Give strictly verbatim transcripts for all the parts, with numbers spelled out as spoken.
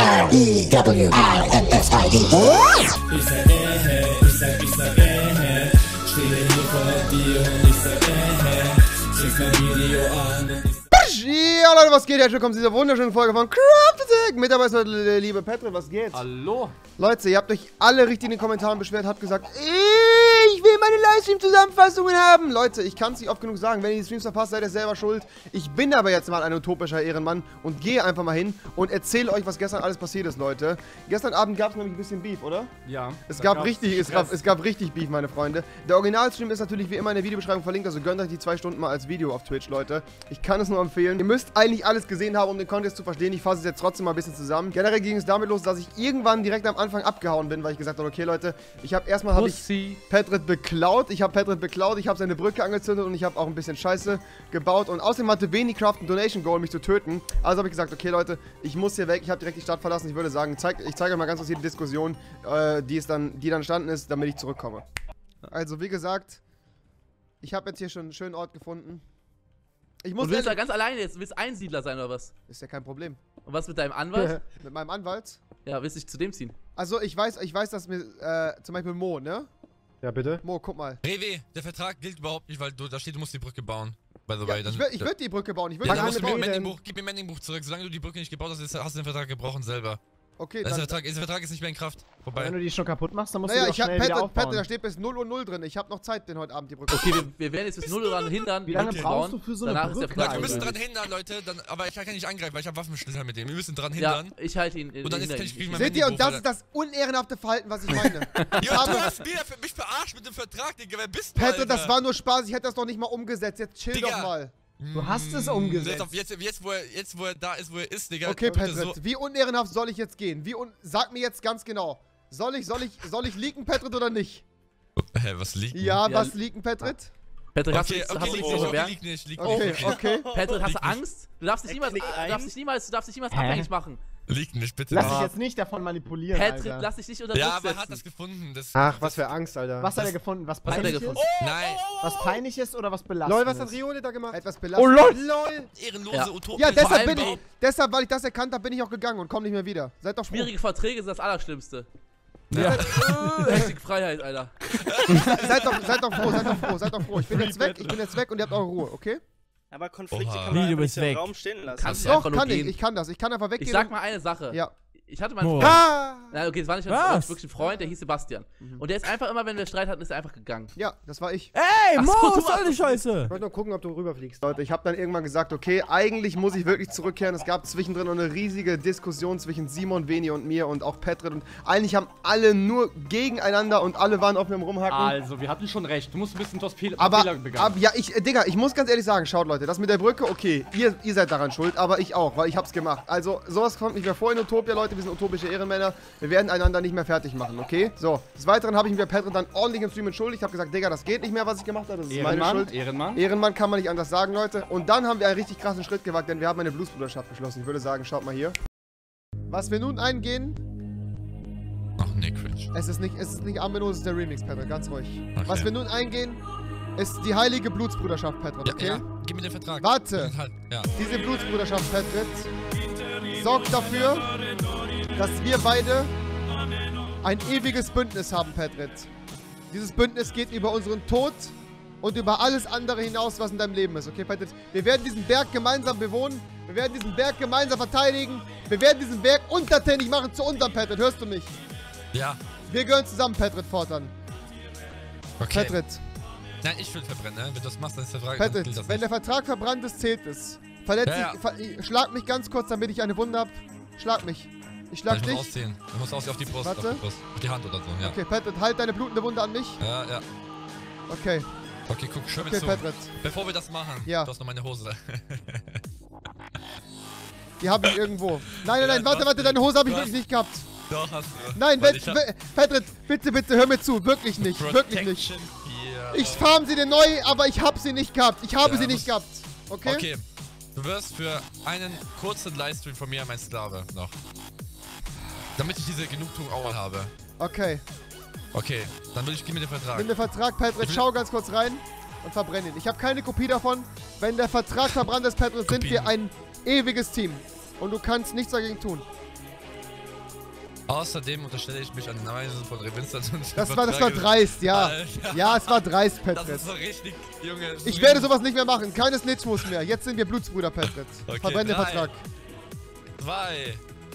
R E W I N S I D. Ich sag äh, ich sag, ich sag äh, stehe hier vor dir und ich sag äh, schick mein Video an und ich Ja Leute, was geht? Herzlich willkommen zu dieser wunderschönen Folge von Crafted. Mit dabei ist heute der liebe Patrick, was geht? Hallo. Leute, ihr habt euch alle richtig in den Kommentaren beschwert, habt gesagt, ich will meine Livestream-Zusammenfassungen haben. Leute, ich kann es nicht oft genug sagen, wenn ihr die Streams verpasst, seid ihr selber schuld. Ich bin aber jetzt mal ein utopischer Ehrenmann und gehe einfach mal hin und erzähle euch, was gestern alles passiert ist, Leute. Gestern Abend gab es nämlich ein bisschen Beef, oder? Ja. Es gab richtig, es gab, es gab richtig Beef, meine Freunde. Der Originalstream ist natürlich wie immer in der Videobeschreibung verlinkt, also gönnt euch die zwei Stunden mal als Video auf Twitch, Leute. Ich kann es nur empfehlen. Ihr müsst eigentlich alles gesehen haben, um den Contest zu verstehen. Ich fasse es jetzt trotzdem mal ein bisschen zusammen. Generell ging es damit los, dass ich irgendwann direkt am Anfang abgehauen bin, weil ich gesagt habe, okay Leute, ich habe erstmal habe ich Patrick beklaut, ich habe Patrick beklaut, ich habe seine Brücke angezündet und ich habe auch ein bisschen Scheiße gebaut und außerdem hatte Venicraft ein Donation Goal, mich zu töten. Also habe ich gesagt, okay Leute, ich muss hier weg, ich habe direkt die Stadt verlassen. Ich würde sagen, zeig, ich zeige euch mal ganz kurz hier die Diskussion, äh, die, es dann, die dann entstanden ist, damit ich zurückkomme. Also wie gesagt, ich habe jetzt hier schon einen schönen Ort gefunden. Ich muss und willst du da ganz alleine jetzt? Willst Einsiedler sein oder was? Ist ja kein Problem. Und was mit deinem Anwalt? Mit meinem Anwalt? Ja, willst du dich zu dem ziehen? Also ich weiß, ich weiß, dass mir, äh, zum Beispiel Mo, ne? Ja, bitte? Mo, guck mal. Rewe, der Vertrag gilt überhaupt nicht, weil du, da steht, du musst die Brücke bauen. By the Ja, way. Dann, ich würde würd die Brücke bauen, ich würde ja, die dann musst Brücke du mir bauen. Mendingbuch, gib mir Mendingbuch zurück. Solange du die Brücke nicht gebaut hast, ist, hast du den Vertrag gebrochen selber. Okay, Das dann... Vertrag, der Vertrag ist nicht mehr in Kraft. Vorbei. Wenn du die schon kaputt machst, dann musst Naja, du ich die auch hab schnell wieder Patrick, aufbauen. Patrick, da steht bis null Uhr null drin. Ich hab noch Zeit, den heute Abend die Brücke Okay, wir, wir werden jetzt bis null Uhr daran hindern, Wie lange Brücke brauchst bauen. du für so eine Danach ist der Brücke Vertrag Wir müssen gültig. dran hindern, Leute. Dann, aber ich kann nicht angreifen, weil ich habe Waffenschlüssel mit dem. Wir müssen dran Ja, hindern. ich halte ihn. Und dann ist, kann ich kriegen wir Seht ihr, und das Mendingbuch, ist das unehrenhafte Verhalten, was ich meine. Ich Ja, habe, du hast wieder für mich verarscht mit dem Vertrag, Digga. Wer bist du, Patrick, Alter? das war nur Spaß. Ich hätte das noch nicht mal umgesetzt. Jetzt chill Digga. doch mal. Du hast es Mm, umgesetzt. Jetzt, jetzt, jetzt, wo er, jetzt, wo er da ist, wo er ist, Digga. Okay, bitte Patrick, so- wie unehrenhaft soll ich jetzt gehen? Wie un Sag mir jetzt ganz genau. Soll ich, soll ich, soll ich leaken, Patrick, oder nicht? Hä, was liegt? Ja, Ja, was leaken, Patrick? Patrick, hast du Okay, nichts okay, hast du liegt nichts nicht, zu okay, verwehren? liegt nicht, liegt Okay, nicht. okay. Patrick, hast Liegt du nicht. Angst? Du darfst dich niemals, klickt du ein. darfst dich niemals, du darfst dich niemals Hä? abhängig machen. Liegt nicht, bitte. Lass nicht. dich jetzt nicht davon manipulieren, Patrick, Alter. lass dich nicht unter Ja, Druck aber er hat das setzen. gefunden. Das, Ach, was für Angst, Alter. Was hat er gefunden? Was Was hat er peinlich gefunden? ist? Nein. Was peinlich ist oder was belastet Lol, was hat ist? Rione da gemacht? Etwas Oh, belastet. lol. Lol. Ehrenlose Ja. Utopie. Ja, Vor deshalb allem bin ich, auch- deshalb, weil ich das erkannt habe, bin ich auch gegangen und komme nicht mehr wieder. Seid doch froh. Schwierige Verträge sind das Allerschlimmste. Ja. Richtig Freiheit, Alter. Seid doch, seid doch froh, seid doch froh, seid doch froh. Ich bin jetzt weg, ich bin jetzt weg und ihr habt eure Ruhe, okay? Aber Konflikte Oha. kann man Wie, du einfach nicht bist so im weg. Raum stehen lassen. Kannst du Doch, einfach nur kann ich, gehen. ich kann das. Ich kann einfach weggehen. Ich sag und- mal eine Sache. Ja. Ich hatte mal Oh. einen Freund. Ah! Nein, okay, das war nicht Was? wirklich ein Freund, der hieß Sebastian. Und der ist einfach immer, wenn wir Streit hatten, ist er einfach gegangen. Ja, das war ich. Ey, Ach Mo, so, du was soll warst- die Scheiße? Ich wollte nur gucken, ob du rüberfliegst. Leute, ich habe dann irgendwann gesagt, okay, eigentlich muss ich wirklich zurückkehren. Es gab zwischendrin noch eine riesige Diskussion zwischen Simon, Veni und mir und auch Patrick. Und eigentlich haben alle nur gegeneinander und alle waren auf mir am Rumhacken. Also, wir hatten schon recht. Du musst ein bisschen das Fehler Aber, aber ja, ich, äh, Digga, ich muss ganz ehrlich sagen, schaut Leute, das mit der Brücke, okay, ihr, ihr seid daran schuld, aber ich auch, weil ich hab's gemacht. Also, sowas kommt nicht mehr vor in Utopia, Leute, wir sind utopische Ehrenmänner. Wir werden einander nicht mehr fertig machen, okay? So, des Weiteren habe ich mir Patrick dann ordentlich im Stream entschuldigt. Ich habe gesagt, Digga, das geht nicht mehr, was ich gemacht habe, das ist meine Schuld. Ehrenmann. Ehrenmann kann man nicht anders sagen, Leute. Und dann haben wir einen richtig krassen Schritt gewagt, denn wir haben eine Bluesbruderschaft geschlossen. Ich würde sagen, schaut mal hier. Was wir nun eingehen, Ach nee, cringe. es ist nicht, es ist nicht Ameno, es ist der Remix, Patrick, ganz ruhig. Okay. Was wir nun eingehen, ist die heilige Blutsbruderschaft, Patrick, Ja, okay? ja, gib mir den Vertrag. Warte. Halt, ja. Diese Blutsbruderschaft, Patrick, sorgt dafür, dass wir beide ein ewiges Bündnis haben, Patrick. Dieses Bündnis geht über unseren Tod und über alles andere hinaus, was in deinem Leben ist, okay, Patrick? Wir werden diesen Berg gemeinsam bewohnen, wir werden diesen Berg gemeinsam verteidigen, wir werden diesen Berg untertänig machen zu unserem, Patrick, hörst du mich? Ja, Wir gehören zusammen, Patrick, fortan. okay. Patrick, Nein, ich will verbrennen, ne? Wenn du das machst, dann ist der Vertrag. dann Patrick, gilt das wenn der nicht. Vertrag verbrannt ist, zählt es. Verletz Ja, dich, ver schlag mich ganz kurz, damit ich eine Wunde hab. Schlag mich. Ich schlag Ich muss dich. ausziehen. Du musst ausziehen auf die Brust, Warte. auf die Brust. Auf die Hand oder so, ja. Okay, Patrick, halt deine blutende Wunde an mich. Ja, ja. Okay, Okay, guck, schön okay, mit zu. Patrick. Bevor wir das machen, Ja. du hast noch meine Hose. Die habe ich irgendwo. Nein, nein, Ja, nein, warte, du warte, hast deine Hose habe ich du wirklich nicht gehabt. Doch, hast du. Nein, Weil wenn, ich hab we- Patrick, bitte, bitte, hör mir zu. Wirklich nicht, wirklich nicht. Protection hier. Ich farm sie dir neu, aber ich habe sie nicht gehabt. Ich habe Ja, sie nicht muss- gehabt. Okay? Okay, du wirst für einen kurzen Livestream von mir mein Sklave noch. Damit ich diese Genugtuung auch mal habe. Okay. Okay, dann will ich, gib mir den Vertrag. Nimm den Vertrag, Patrick, schau ganz kurz rein und verbrenn ihn. Ich habe keine Kopie davon. Wenn der Vertrag verbrannt ist, Patrick, sind Kopien. wir ein ewiges Team. Und du kannst nichts dagegen tun. Außerdem unterstelle ich mich an den Weisen von Revinstad und Das war, das war dreist, ja. Alter. Ja, es war dreist, Das Petrit. ist so richtig, Junge. Ich werde sowas nicht mehr machen. Keine Snitchmus mehr. Jetzt sind wir Blutsbrüder, Petrit. Okay, Verbrenn den drei. Vertrag. Zwei.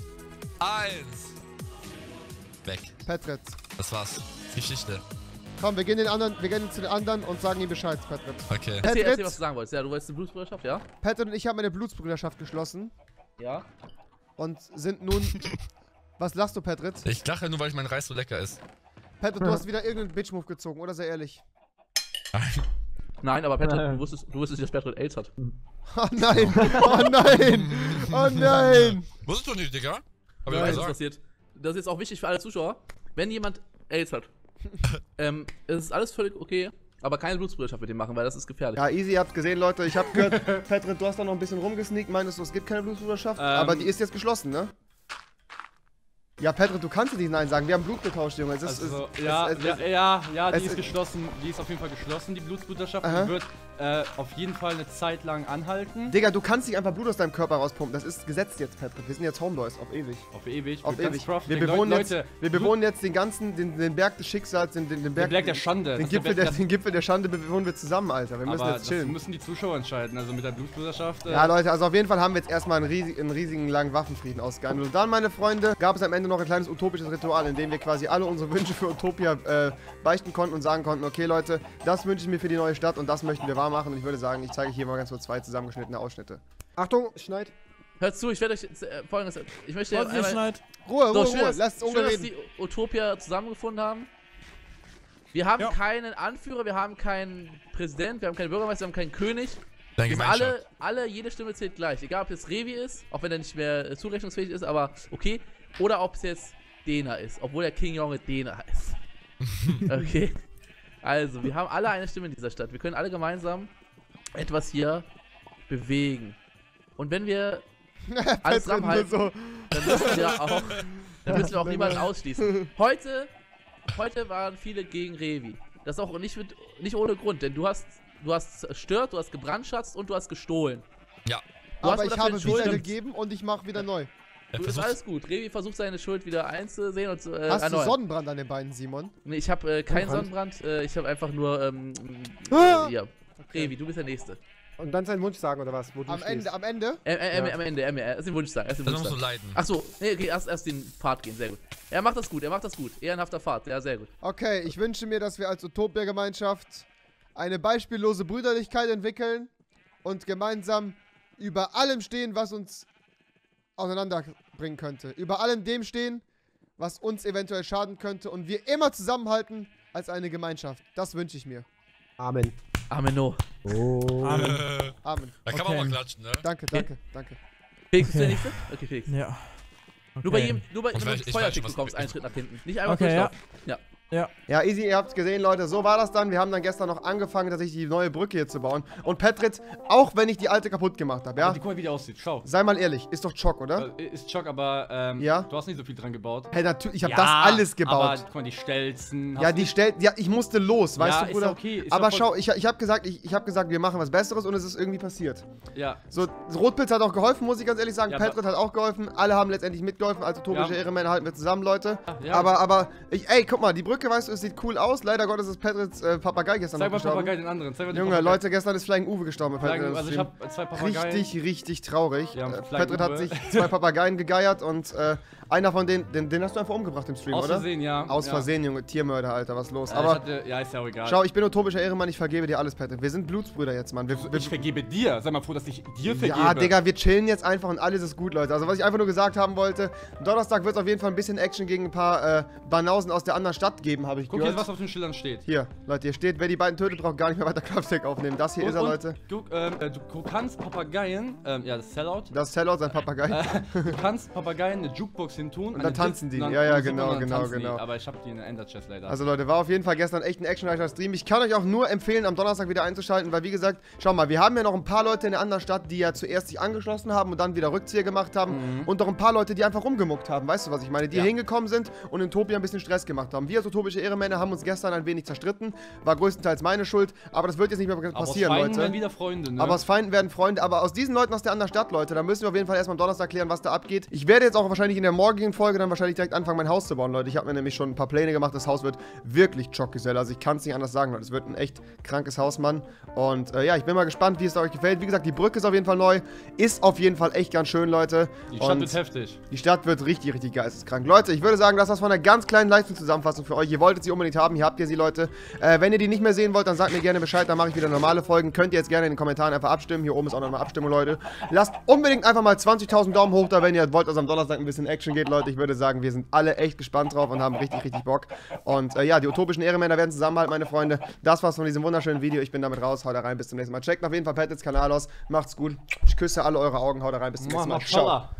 Eins. Weg. Petrit. Das war's. Geschichte. Komm, wir gehen, den anderen, wir gehen zu den anderen und sagen ihm Bescheid, Petrit. Okay. Erzähl, erzähl, Petrit, was du sagen wolltest. Ja, du wolltest eine Blutsbrüderschaft, ja? Petrit und ich haben eine Blutsbrüderschaft geschlossen Ja. und sind nun... Was lachst du, Petrit? Ich lache nur, weil ich mein Reis so lecker ist. Petrit, du hast wieder irgendeinen Bitch-Move gezogen, oder? Sehr ehrlich. Nein, aber Patrick, du wusstest, du wusstest, dass Patrick AIDS hat. Oh nein! Oh nein! Oh nein! Wusstest du nicht, Digga? Hab ich Nein. mal Das ist gesagt. passiert. Das ist jetzt auch wichtig für alle Zuschauer. Wenn jemand AIDS hat, ähm, es ist alles völlig okay, aber keine Blutsbrüderschaft mit dem machen, weil das ist gefährlich. Ja, easy, ihr habt's gesehen, Leute. Ich hab gehört, Petrit, du hast da noch ein bisschen rumgesneakt. Meinst du, es gibt keine Blutsbruderschaft? Ähm. Aber die ist jetzt geschlossen, ne? Ja, Petrit, du kannst nicht Nein sagen. Wir haben Blut getauscht, Junge. Es ist, Also, es, ja, es, es, ja, ja, ja, es die ist ist- geschlossen, die ist auf jeden Fall geschlossen, die Blutsbruderschaft. Aha. Die wird äh, auf jeden Fall eine Zeit lang anhalten. Digga, du kannst nicht einfach Blut aus deinem Körper rauspumpen. Das ist gesetzt jetzt, Petrit. Wir sind jetzt Homeboys, auf ewig. Auf ewig. Auf für ganz ewig. Crafting. Wir bewohnen, Leute, jetzt, wir bewohnen jetzt den ganzen, den, den Berg des Schicksals, den, den, den Berg, den Berg der Schande. den Das- Gipfel das- der, den Gipfel der Schande bewohnen wir zusammen, Alter. Wir müssen aber jetzt das chillen. müssen die Zuschauer entscheiden. Also mit der Blutsbruderschaft. Äh, Ja, Leute, also auf jeden Fall haben wir jetzt erstmal einen, riesig, einen riesigen langen Waffenfrieden ausgehandelt. Und dann, meine Freunde, gab es am Ende noch ein kleines utopisches Ritual, in dem wir quasi alle unsere Wünsche für Utopia äh, beichten konnten und sagen konnten, okay, Leute, das wünsche ich mir für die neue Stadt und das möchten wir wahr machen. Und ich würde sagen, ich zeige hier mal ganz kurz zwei zusammengeschnittene Ausschnitte. Achtung, schneid. Hört zu, ich werde euch jetzt, äh, folgendes. Ich möchte Wollt ihr einmal, schneid? Ruhe, so, Ruhe, schön, Ruhe. dass, Lasst es schön, Unge dass reden. die Utopia zusammengefunden haben. Wir haben Ja. keinen Anführer, wir haben keinen Präsident, wir haben keinen Bürgermeister, wir haben keinen König. Deine Wir sind Gemeinschaft. alle, alle, jede Stimme zählt gleich. Egal, ob es Revi ist, auch wenn er nicht mehr äh, zurechnungsfähig ist, aber okay. Oder ob es jetzt Dena ist, obwohl der King Jonge Dena heißt. Okay. Also, wir haben alle eine Stimme in dieser Stadt. Wir können alle gemeinsam etwas hier bewegen. Und wenn wir alles Petrit nur zusammenhalten, so. dann müssen wir auch, dann müssen wir auch niemanden ausschließen. Heute, heute waren viele gegen Revi. Das ist auch nicht, mit, nicht ohne Grund, denn du hast, du hast zerstört, du hast gebrandschatzt und du hast gestohlen. Ja. Du Aber hast nur ich dafür habe wieder entschuldigt. gegeben und ich mache wieder neu. Er Du, ist versucht, alles gut. Revi versucht seine Schuld wieder einzusehen und zu äh, Hast du erneuern. Sonnenbrand an den Beinen, Simon? Nee, ich habe äh, keinen Sonnenbrand? Sonnenbrand, äh, ich habe einfach nur, ähm, Ah! äh, ja. Revi, du bist der Nächste. Und dann seinen Wunsch sagen, oder was? Wo du Am stehst. Ende, am Ende? Äh, äh, Ja. Am Ende, am Ende, erst den Wunsch sagen, erst den dann Wunsch musst du sagen. leiden. Achso, nee, okay, erst, erst den Pfad gehen, sehr gut. Er macht das gut, er macht das gut. Ehrenhafter Pfad, ja, sehr gut. Okay, ich wünsche mir, dass wir als Utopia-Gemeinschaft eine beispiellose Brüderlichkeit entwickeln und gemeinsam über allem stehen, was uns auseinanderbringen könnte. Über allem dem stehen, was uns eventuell schaden könnte und wir immer zusammenhalten als eine Gemeinschaft. Das wünsche ich mir. Amen. Ameno. Amen. Äh, Amen. da kann Okay. man mal klatschen, ne? Danke, danke, danke. Felix, bist du der Okay. Nächste? Okay, Felix. Ja. Nur bei Okay. jedem, nur bei, Ich wenn du weiß- einen ich weiß Feuertick schon, was- bekommst, einen Schritt nach hinten. Nicht einfach Okay, ja. durchlaufen. Ja. Ja, easy, ihr habt's gesehen, Leute. So war das dann. Wir haben dann gestern noch angefangen, tatsächlich die neue Brücke hier zu bauen. Und Petrit, auch wenn ich die alte kaputt gemacht habe, ja? Die, guck mal, wie die aussieht. Schau. Sei mal ehrlich, ist doch Chock, oder? Äh, Ist Chock, aber ähm, Ja? du hast nicht so viel dran gebaut. Hey, natürlich, ich habe Ja, das alles Aber, gebaut. guck mal, die Stelzen. hast Ja, du die nicht- stellt, ja, ich musste los, weißt Ja, du, ist Bruder? ja okay, ist Aber ja voll- schau, ich, ich habe gesagt, ich, ich habe gesagt, wir machen was Besseres und es ist irgendwie passiert. Ja. So, Rotpilz hat auch geholfen, muss ich ganz ehrlich sagen. Ja, Petrit hat auch geholfen. Alle haben letztendlich mitgeholfen. Also utopische Ja. Ehrenmänner halten wir zusammen, Leute. Ja. Aber, aber, ich, ey, guck mal, die Brücke, weißt du, es sieht cool aus. Leider Gottes ist Petrits äh, Papagei gestern Zeig noch mal gestorben. Papagei den anderen. Zeig mal den Junge, Papagei. Leute, gestern ist Flying Uwe gestorben bei Petrit. Sagen, im also ich Stream. habe zwei Papageien. Richtig, richtig traurig. Ja, Äh, Flying Petrit hat Uwe. sich zwei Papageien gegeiert und äh, einer von denen, den, den hast du einfach umgebracht im Stream, Aus oder? Versehen, ja. Aus ja. Versehen, Junge, Tiermörder, Alter, was los? Äh, Aber ich hatte, ja, ist ja auch egal. schau, ich bin utopischer Ehrenmann, ich vergebe dir alles, Petrit. Wir sind Blutsbrüder jetzt, Mann. Wir, wir, ich vergebe dir. Sei mal froh, dass ich dir vergebe. ja, Digga, wir chillen jetzt einfach und alles ist gut, Leute. Also, was ich einfach nur gesagt haben wollte, Donnerstag wird es auf jeden Fall ein bisschen Action gegen ein paar äh, Banausen aus der anderen Stadt geben, habe ich Guck gehört. jetzt, was auf den Schildern steht. Hier, Leute, hier steht, wer die beiden tötet, braucht gar nicht mehr weiter Craftstack aufnehmen. Das hier Und- ist er, und Leute. Du, ähm, äh, du, du kannst Papageien, ähm, ja, das ist Sellout. Das ist Sellout, sein Papagei. Äh, du kannst Papageien eine Jukebox hintun. Und dann tanzen die. Ja, ja, genau, genau, genau. Aber ich hab die in der Ender Chest leider. Also Leute, war auf jeden Fall gestern echt ein actionreicher Stream. Ich kann euch auch nur empfehlen, am Donnerstag wieder einzuschalten, weil wie gesagt, schau mal, wir haben ja noch ein paar Leute in der anderen Stadt, die ja zuerst sich angeschlossen haben und dann wieder Rückzieher gemacht haben. Und noch ein paar Leute, die einfach rumgemuckt haben. Weißt du, was ich meine? Die Ja. hingekommen sind und in Utopia ein bisschen Stress gemacht haben. Wir als Utopia utopische Ehrenmänner haben uns gestern ein wenig zerstritten. War größtenteils meine Schuld, aber das wird jetzt nicht mehr passieren, aber aus Feinden Leute. werden wieder Freunde, ne? Aber aus Feinden werden Freunde. Aber aus diesen Leuten aus der anderen Stadt, Leute, da müssen wir auf jeden Fall erstmal am Donnerstag klären, was da abgeht. Ich werde jetzt auch wahrscheinlich in der morgigen Folge dann wahrscheinlich direkt anfangen, mein Haus zu bauen, Leute. Ich habe mir nämlich schon ein paar Pläne gemacht. Das Haus wird wirklich Chockgesell. Also ich kann es nicht anders sagen, Leute. Es wird ein echt krankes Haus, Mann. Und äh, ja, ich bin mal gespannt, wie es euch gefällt. Wie gesagt, die Brücke ist auf jeden Fall neu. Ist auf jeden Fall echt ganz schön, Leute. Die Stadt Und wird heftig. Die Stadt wird richtig, richtig geisteskrank. Leute, ich würde sagen, das war's von einer ganz kleinen Leistungszusammenfassung für euch. Ihr wolltet sie unbedingt haben. Hier habt ihr sie, Leute. Äh, wenn ihr die nicht mehr sehen wollt, dann sagt mir gerne Bescheid. Dann mache ich wieder normale Folgen. Könnt ihr jetzt gerne in den Kommentaren einfach abstimmen. Hier oben ist auch nochmal Abstimmung, Leute. Lasst unbedingt einfach mal zwanzigtausend Daumen hoch da, wenn ihr wollt, dass am Donnerstag ein bisschen Action geht, Leute. Ich würde sagen, wir sind alle echt gespannt drauf und haben richtig, richtig Bock. Und äh, ja, die utopischen Ehrenmänner werden zusammenhalten, meine Freunde. Das war's von diesem wunderschönen Video. Ich bin damit raus. Haut da rein. Bis zum nächsten Mal. Checkt auf jeden Fall Patriots Kanal aus. Macht's gut. Ich küsse alle eure Augen. Haut da rein. Bis zum nächsten Mal. Ciao.